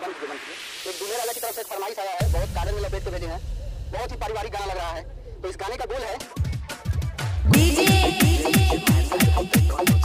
एक दूल्हे वाला की तरफ से एक फरमाइश आया है, बहुत कागज में लपेट के भेजे हैं, बहुत ही पारिवारिक गाना लग रहा है। तो इस गाने का बोल है